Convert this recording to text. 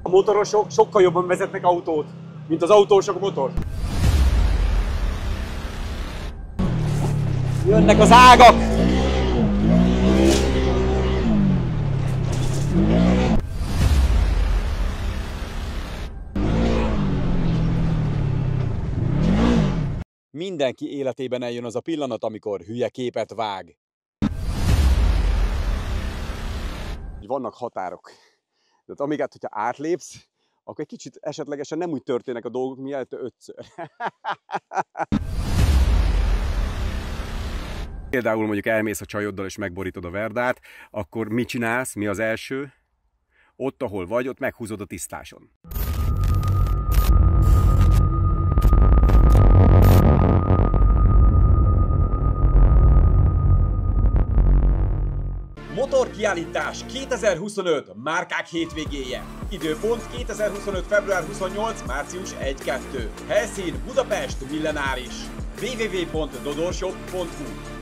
A motorosok sokkal jobban vezetnek autót, mint az autósok a motor. Jönnek az ágak! Mindenki életében eljön az a pillanat, amikor hülye képet vág. Vannak határok. Tehát amiket, hogyha átlépsz, akkor egy kicsit esetlegesen nem úgy történnek a dolgok, mi előtte 5-ször. Például mondjuk elmész a csajoddal és megborítod a verdát, akkor mit csinálsz? Mi az első? Ott, ahol vagy, ott meghúzod a tisztáson. Motorkiállítás 2025 márkák hétvégéje. Időpont 2025. február 28. március 1-2. Helyszín Budapest Millenáris. www.dodorshop.hu